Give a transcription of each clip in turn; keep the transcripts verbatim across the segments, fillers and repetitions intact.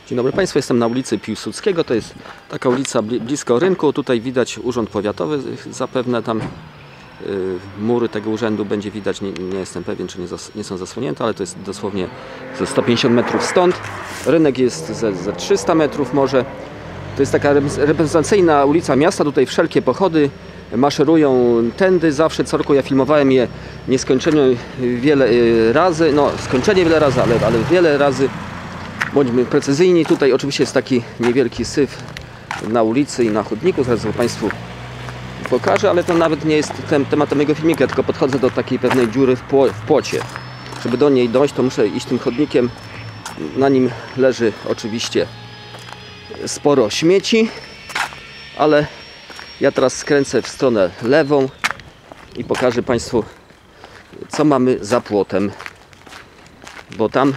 Dzień dobry Państwu, jestem na ulicy Piłsudskiego, to jest taka ulica blisko rynku. Tutaj widać urząd powiatowy, zapewne tam yy, mury tego urzędu będzie widać, nie, nie jestem pewien, czy nie, zas, nie są zasłonięte, ale to jest dosłownie ze sto pięćdziesiąt metrów stąd. Rynek jest ze, ze trzysta metrów może. To jest taka reprezentacyjna ulica miasta, tutaj wszelkie pochody maszerują tędy, zawsze co roku ja filmowałem je nieskończenie wiele razy, no skończenie wiele razy, ale, ale wiele razy. Bądźmy precyzyjni, tutaj oczywiście jest taki niewielki syf na ulicy i na chodniku, zaraz to Państwu pokażę, ale to nawet nie jest tem, tematem mojego filmika, ja tylko podchodzę do takiej pewnej dziury w, pło, w płocie. Żeby do niej dojść, to muszę iść tym chodnikiem, na nim leży oczywiście sporo śmieci, ale ja teraz skręcę w stronę lewą i pokażę Państwu, co mamy za płotem, bo tam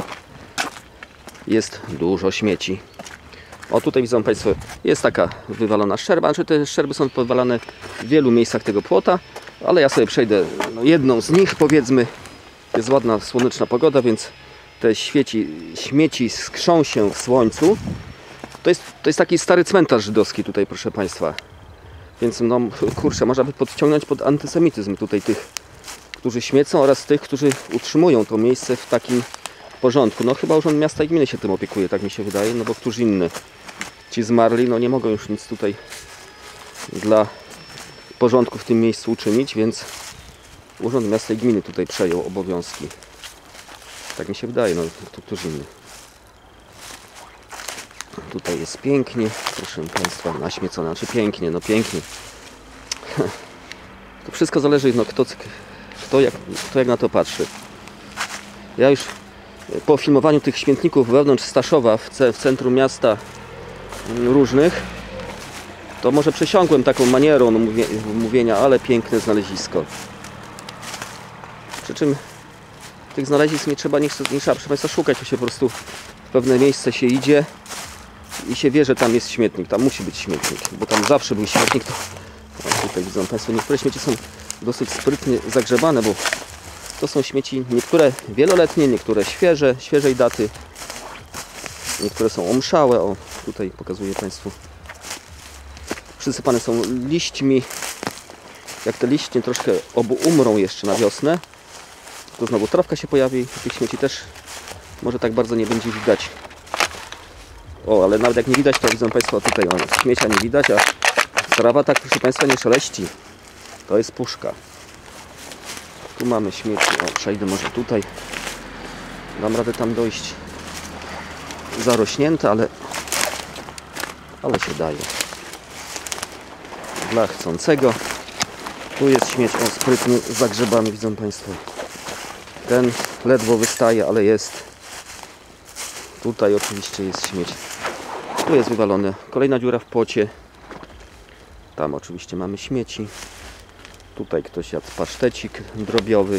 jest dużo śmieci. O, tutaj widzą Państwo, jest taka wywalona szczerba, znaczy te szczerby są powalane w wielu miejscach tego płota, ale ja sobie przejdę no, jedną z nich, powiedzmy. Jest ładna, słoneczna pogoda, więc te śmieci, śmieci skrzą się w słońcu. To jest, to jest taki stary cmentarz żydowski tutaj, proszę Państwa. Więc no, kurczę, można by podciągnąć pod antysemityzm tutaj tych, którzy śmiecą, oraz tych, którzy utrzymują to miejsce w takim porządku. No chyba Urząd Miasta i Gminy się tym opiekuje, tak mi się wydaje, no bo któż inny. Ci zmarli, no nie mogą już nic tutaj dla porządku w tym miejscu uczynić, więc Urząd Miasta i Gminy tutaj przejął obowiązki. Tak mi się wydaje, no to któż inny. Tutaj jest pięknie, proszę Państwa, naśmiecone, znaczy pięknie, no pięknie. To wszystko zależy, no kto, kto, jak, kto jak na to patrzy. Ja już po filmowaniu tych śmietników wewnątrz Staszowa w, ce, w centrum miasta różnych, to może przesiąkłem taką manierą no, mówię, mówienia, ale piękne znalezisko. Przy czym tych znalezisk nie trzeba, nie, nie trzeba proszę Państwa szukać, to się po prostu w pewne miejsce się idzie i się wie, że tam jest śmietnik, tam musi być śmietnik, bo tam zawsze był śmietnik. To, o, tutaj widzą Państwo, niektóre śmieci są dosyć sprytnie zagrzebane, bo to są śmieci, niektóre wieloletnie, niektóre świeże, świeżej daty, niektóre są omszałe. O, tutaj pokazuję Państwu. Przysypane są liśćmi. Jak te liście troszkę obu umrą jeszcze na wiosnę, to znowu trawka się pojawi. Tych śmieci też może tak bardzo nie będzie widać. O, ale nawet jak nie widać, to widzą Państwo tutaj, o, śmiecia nie widać, a trawa tak, proszę Państwa, nie szeleści. To jest puszka. Tu mamy śmieci. O, przejdę może tutaj. Dam radę tam dojść. Zarośnięte, ale ale się daje. Dla chcącego. Tu jest śmieć, o, sprytnie zagrzebany, widzą Państwo. Ten ledwo wystaje, ale jest. Tutaj oczywiście jest śmieć. Tu jest wywalone. Kolejna dziura w płocie. Tam oczywiście mamy śmieci. Tutaj ktoś jadł pasztecik drobiowy.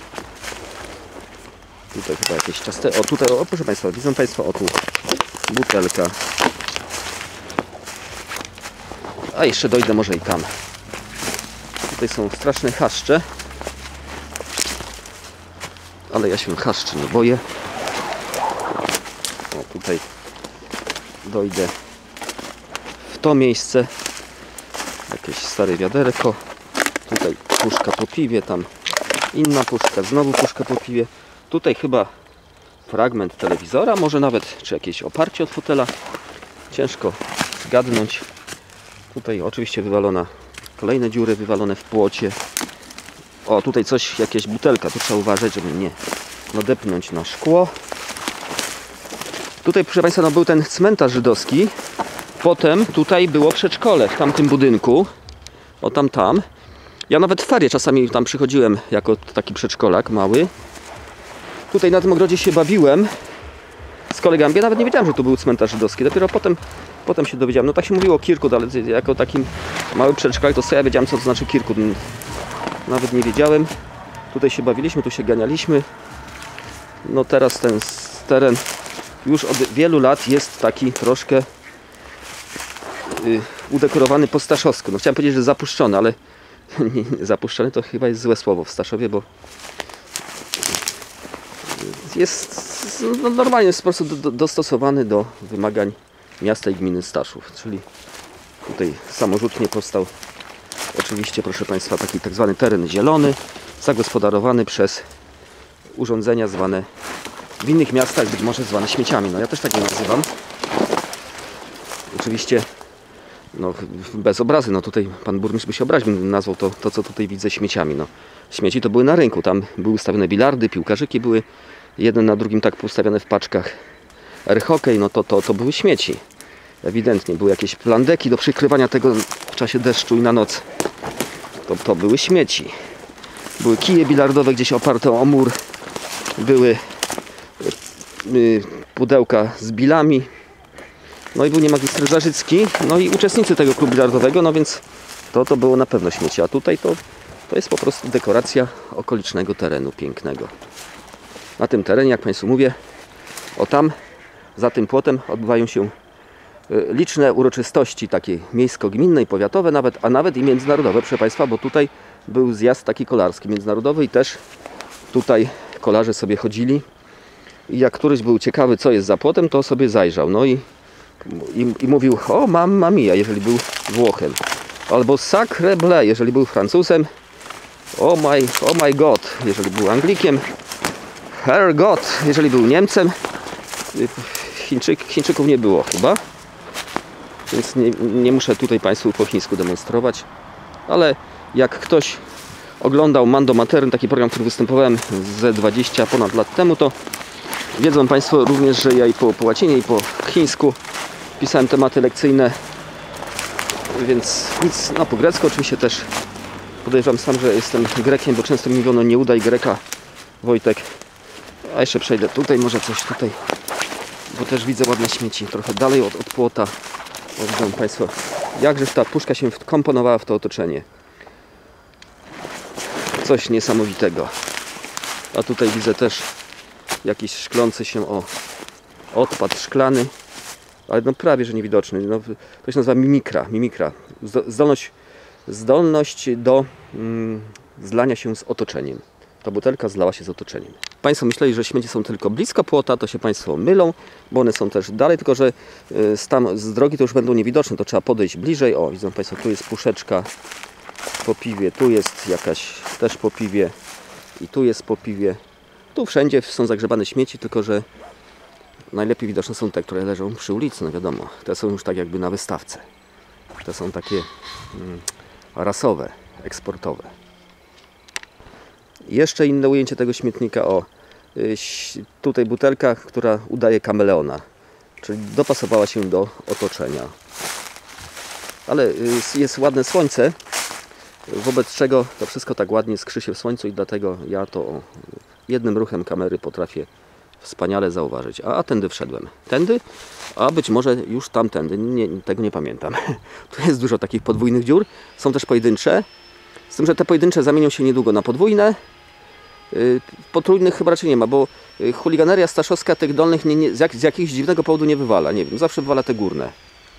Tutaj chyba jakieś ciaste. O, tutaj, o, proszę Państwa, widzą Państwo, o tu butelka. A jeszcze dojdę może i tam. Tutaj są straszne chaszcze. Ale ja się chaszczy nie boję. O, tutaj dojdę w to miejsce. Jakieś stare wiaderko. Tutaj puszka po piwie, tam inna puszka, znowu puszka po piwie. Tutaj chyba fragment telewizora, może nawet, czy jakieś oparcie od fotela. Ciężko zgadnąć. Tutaj oczywiście wywalona, kolejne dziury wywalone w płocie. O, tutaj coś, jakieś butelka, tu trzeba uważać, żeby nie nadepnąć na szkło. Tutaj, proszę Państwa, no, był ten cmentarz żydowski. Potem tutaj było przedszkole w tamtym budynku. O, tam, tam. Ja nawet w ferie czasami tam przychodziłem jako taki przedszkolak mały. Tutaj na tym ogrodzie się bawiłem z kolegami. Ja nawet nie wiedziałem, że tu był cmentarz żydowski. Dopiero potem, potem się dowiedziałem. No tak się mówiło Kirkut, ale jako taki mały przedszkolak to co ja wiedziałem, co to znaczy Kirkut. Nawet nie wiedziałem. Tutaj się bawiliśmy, tu się ganialiśmy. No teraz ten teren już od wielu lat jest taki troszkę yy, udekorowany po staszowsku. No chciałem powiedzieć, że zapuszczony, ale nie, zapuszczony to chyba jest złe słowo w Staszowie, bo jest no, normalnie jest po prostu do, do, dostosowany do wymagań miasta i gminy Staszów, czyli tutaj samorzutnie powstał oczywiście, proszę Państwa, taki tak zwany teren zielony, zagospodarowany przez urządzenia zwane w innych miastach być może zwane śmieciami. No ja też tak je nazywam. Oczywiście no, bez obrazy, no tutaj pan burmistrz by się obraził, nazwał to, to co tutaj widzę śmieciami. No, śmieci to były na rynku, tam były ustawione bilardy, piłkarzyki były jeden na drugim tak postawione w paczkach. Air-hokej, no to, to, to były śmieci. Ewidentnie były jakieś plandeki do przykrywania tego w czasie deszczu i na noc. To, to były śmieci. Były kije bilardowe gdzieś oparte o mur. Były y, pudełka z bilami. No i był nie magister Zarzycki. No i uczestnicy tego klubu bilardowego. No więc to, to było na pewno śmieci. A tutaj to, to jest po prostu dekoracja okolicznego terenu pięknego. Na tym terenie, jak Państwu mówię, o tam, za tym płotem odbywają się liczne uroczystości takie miejsko-gminne i powiatowe, nawet, a nawet i międzynarodowe, proszę Państwa, bo tutaj był zjazd taki kolarski międzynarodowy i też tutaj kolarze sobie chodzili i jak któryś był ciekawy, co jest za płotem, to sobie zajrzał. No i, i, i mówił, o mamma mia, jeżeli był Włochem, albo sacre bleu, jeżeli był Francuzem, oh my, oh my god, jeżeli był Anglikiem, Herr God, jeżeli był Niemcem. Chińczyk, Chińczyków nie było chyba, więc nie, nie muszę tutaj Państwu po chińsku demonstrować, ale jak ktoś oglądał Mando Matern, taki program, który występowałem ze dwadzieścia ponad lat temu, to wiedzą Państwo również, że ja i po, po łacinie i po chińsku pisałem tematy lekcyjne, więc nic, no po grecku oczywiście też podejrzewam sam, że jestem Grekiem, bo często mi mówiono nie udaj Greka, Wojtek. A jeszcze przejdę tutaj, może coś tutaj, bo też widzę ładne śmieci, trochę dalej od, od płota. O, widzą Państwo, jakżeż ta puszka się wkomponowała w to otoczenie. Coś niesamowitego. A tutaj widzę też jakiś szklący się o odpad szklany, ale no prawie że niewidoczny. No, to się nazywa mimikra. mimikra. Zdolność, zdolność do mm, zlania się z otoczeniem. Ta butelka zlała się z otoczeniem. Państwo myśleli, że śmieci są tylko blisko płota, to się Państwo mylą, bo one są też dalej, tylko że z, tam, z drogi to już będą niewidoczne, to trzeba podejść bliżej. O, widzą Państwo, tu jest puszeczka po piwie, tu jest jakaś też po piwie i tu jest po piwie. Tu wszędzie są zagrzebane śmieci, tylko że najlepiej widoczne są te, które leżą przy ulicy, no wiadomo. Te są już tak jakby na wystawce. Te są takie mm, rasowe, eksportowe. Jeszcze inne ujęcie tego śmietnika. O, tutaj butelka, która udaje kameleona, czyli dopasowała się do otoczenia. Ale jest ładne słońce, wobec czego to wszystko tak ładnie skrzy się w słońcu i dlatego ja to jednym ruchem kamery potrafię wspaniale zauważyć. A, a tędy wszedłem. Tędy? A być może już tamtędy. Nie, tego nie pamiętam. Tu jest dużo takich podwójnych dziur. Są też pojedyncze. Z tym, że te pojedyncze zamienią się niedługo na podwójne. Potrójnych chyba raczej nie ma, bo chuliganeria staszowska tych dolnych nie, nie, z, jak, z jakiegoś dziwnego powodu nie wywala. Nie wiem, zawsze wywala te górne.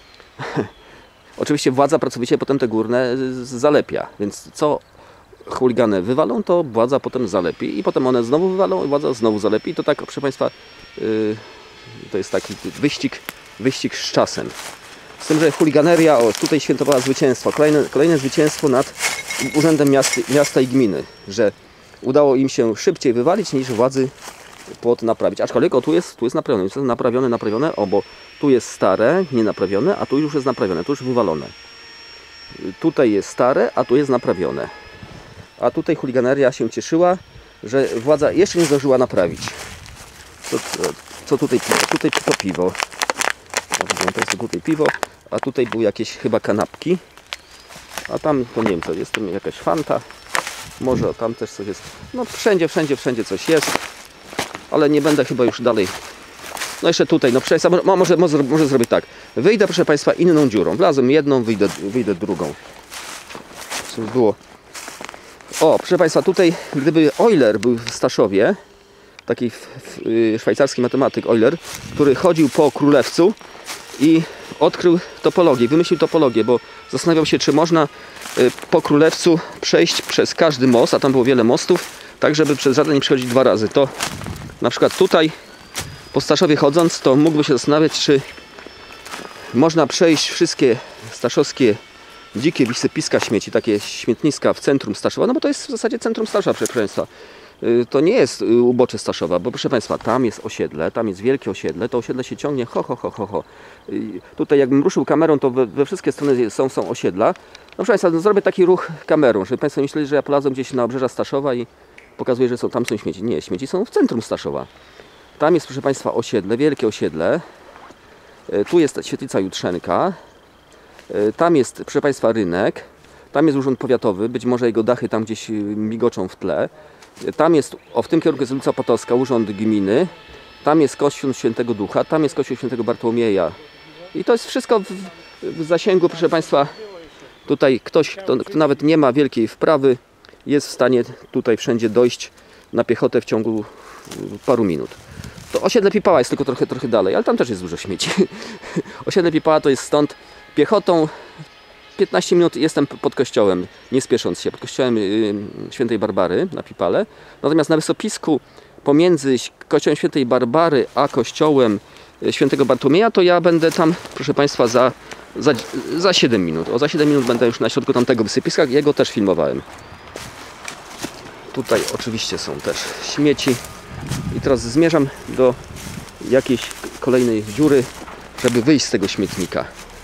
Oczywiście władza pracowicie potem te górne zalepia, więc co chuligany wywalą, to władza potem zalepi i potem one znowu wywalą i władza znowu zalepi. I to tak, proszę Państwa, yy, to jest taki wyścig, wyścig z czasem. Z tym, że chuliganeria o, tutaj świętowała zwycięstwo, kolejne, kolejne zwycięstwo nad Urzędem Miast, Miasta i Gminy, że udało im się szybciej wywalić niż władzy płot naprawić. Aczkolwiek o, tu jest, tu jest naprawione, jest naprawione, naprawione, o, bo tu jest stare, nie naprawione, a tu już jest naprawione, tu już wywalone. Tutaj jest stare, a tu jest naprawione. A tutaj chuliganeria się cieszyła, że władza jeszcze nie zdążyła naprawić. Co, co, co tutaj piwo? Tutaj to piwo. O, to jest tutaj piwo, a tutaj były jakieś chyba kanapki. A tam, to nie wiem co, jest tu jakaś fanta. Może tam też coś jest. No wszędzie, wszędzie, wszędzie coś jest. Ale nie będę chyba już dalej. No jeszcze tutaj, no proszę Państwa, może, może, może zrobić tak. Wyjdę, proszę Państwa, inną dziurą. Wlazłem jedną, wyjdę, wyjdę drugą. Co było? O, proszę Państwa, tutaj gdyby Euler był w Staszowie, taki szwajcarski matematyk Euler, który chodził po Królewcu i odkrył topologię, wymyślił topologię, bo zastanawiał się, czy można po Królewcu przejść przez każdy most, a tam było wiele mostów, tak żeby przez żaden nie przechodzić dwa razy. To na przykład tutaj po Staszowie chodząc, to mógłby się zastanawiać, czy można przejść wszystkie staszowskie dzikie wysypiska śmieci, takie śmietniska w centrum Staszowa, no bo to jest w zasadzie centrum Staszowa, proszę Państwa. To nie jest ubocze Staszowa, bo proszę Państwa, tam jest osiedle, tam jest wielkie osiedle, to osiedle się ciągnie ho, ho, ho, ho, ho. Tutaj jakbym ruszył kamerą, to we, we wszystkie strony są, są osiedla. No proszę Państwa, no, zrobię taki ruch kamerą, żeby Państwo myśleli, że ja polazłem gdzieś na obrzeża Staszowa i pokazuję, że są, tam są śmieci. Nie, śmieci są w centrum Staszowa. Tam jest, proszę Państwa, osiedle, wielkie osiedle. Tu jest świetlica Jutrzenka. Tam jest, proszę Państwa, rynek. Tam jest urząd powiatowy, być może jego dachy tam gdzieś migoczą w tle. Tam jest, o w tym kierunku jest ulica Potocka, urząd gminy. Tam jest kościół Świętego Ducha, tam jest kościół Świętego Bartłomieja. I to jest wszystko w, w zasięgu, proszę Państwa. Tutaj ktoś, kto, kto nawet nie ma wielkiej wprawy, jest w stanie tutaj wszędzie dojść na piechotę w ciągu paru minut. To osiedle Pipała jest tylko trochę, trochę dalej, ale tam też jest dużo śmieci. Osiedle Pipała to jest stąd piechotą piętnaście minut jestem pod kościołem, nie spiesząc się, pod kościołem Świętej Barbary na Pipale. Natomiast na wysopisku pomiędzy kościołem Świętej Barbary a kościołem Świętego Bartłomieja to ja będę tam, proszę Państwa, za, za, za siedem minut. O, za siedem minut będę już na środku tamtego wysypiska, jego też filmowałem. Tutaj oczywiście są też śmieci. I teraz zmierzam do jakiejś kolejnej dziury, żeby wyjść z tego śmietnika.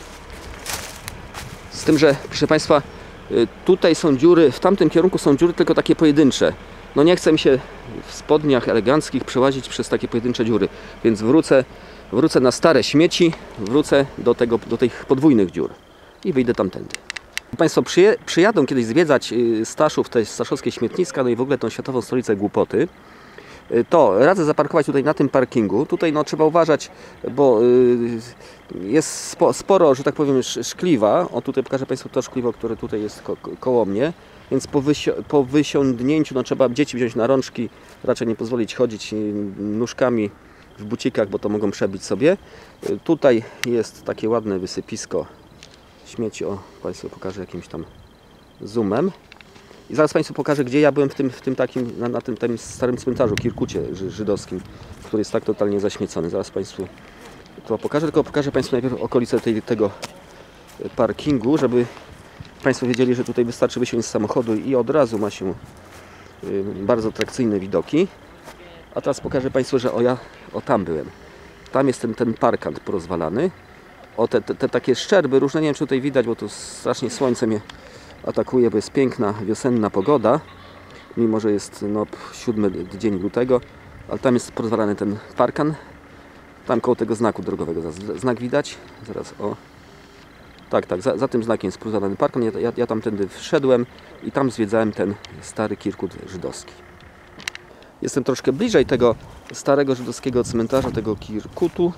Z tym, że proszę Państwa, tutaj są dziury, w tamtym kierunku są dziury tylko takie pojedyncze. No nie chcę mi się w spodniach eleganckich przełazić przez takie pojedyncze dziury, więc wrócę, wrócę na stare śmieci, wrócę do, tego, do tych podwójnych dziur i wyjdę tamtędy. Państwo przyje, przyjadą kiedyś zwiedzać Staszów, te staszowskie śmietniska, no i w ogóle tą światową stolicę głupoty, to radzę zaparkować tutaj na tym parkingu. Tutaj no, trzeba uważać, bo jest spo, sporo, że tak powiem, szkliwa. O, tutaj pokażę Państwu to szkliwo, które tutaj jest ko koło mnie. Więc po, wysio po wysiądnięciu no, trzeba dzieci wziąć na rączki, raczej nie pozwolić chodzić nóżkami w bucikach, bo to mogą przebić sobie. Tutaj jest takie ładne wysypisko śmieci. O, Państwu pokażę jakimś tam zoomem. I zaraz Państwu pokażę, gdzie ja byłem w tym, w tym takim, na, na tym, tym starym cmentarzu, Kirkucie żydowskim, który jest tak totalnie zaśmiecony. Zaraz Państwu to pokażę, tylko pokażę Państwu najpierw okolice tej, tego parkingu, żeby Państwo wiedzieli, że tutaj wystarczy wysiąść z samochodu i od razu ma się y, bardzo atrakcyjne widoki. A teraz pokażę Państwu, że o ja, o tam byłem. Tam jest ten, ten parkant porozwalany. O te, te, te takie szczerby różne, nie wiem czy tutaj widać, bo tu strasznie słońce mnie atakuje, bo jest piękna wiosenna pogoda, mimo że jest no, siódmy dzień lutego, ale tam jest porozwalany ten parkan, tam koło tego znaku drogowego, znak widać, zaraz o, tak, tak, za, za tym znakiem jest porozwalany parkan, ja, ja, ja tamtędy wszedłem i tam zwiedzałem ten stary Kirkut żydowski. Jestem troszkę bliżej tego starego żydowskiego cmentarza, tego Kirkutu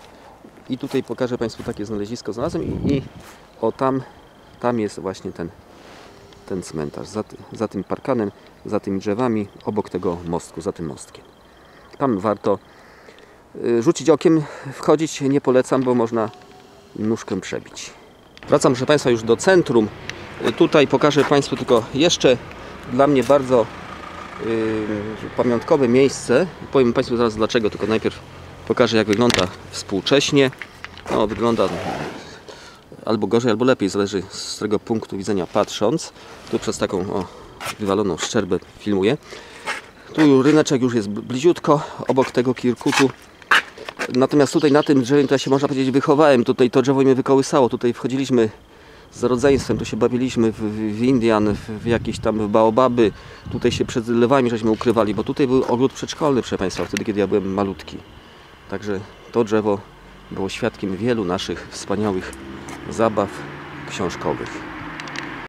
i tutaj pokażę Państwu takie znalezisko znalazłem i, i o tam, tam jest właśnie ten ten cmentarz, za, za tym parkanem, za tymi drzewami, obok tego mostku, za tym mostkiem. Tam warto rzucić okiem, wchodzić nie polecam, bo można nóżkę przebić. Wracam, proszę Państwa, już do centrum. Tutaj pokażę Państwu tylko jeszcze dla mnie bardzo yy, pamiątkowe miejsce. Powiem Państwu zaraz dlaczego, tylko najpierw pokażę, jak wygląda współcześnie. No, wygląda albo gorzej, albo lepiej, zależy z którego punktu widzenia patrząc. Tu przez taką o, wywaloną szczerbę filmuję. Tu ryneczek już jest bliziutko, obok tego Kirkutu. Natomiast tutaj na tym drzewie to ja się, można powiedzieć, wychowałem. Tutaj to drzewo mnie wykołysało. Tutaj wchodziliśmy z rodzeństwem, tu się bawiliśmy w, w Indian, w, w jakieś tam baobaby. Tutaj się przed lewami żeśmy ukrywali, bo tutaj był ogród przedszkolny, proszę Państwa, wtedy kiedy ja byłem malutki. Także to drzewo było świadkiem wielu naszych wspaniałych zabaw książkowych.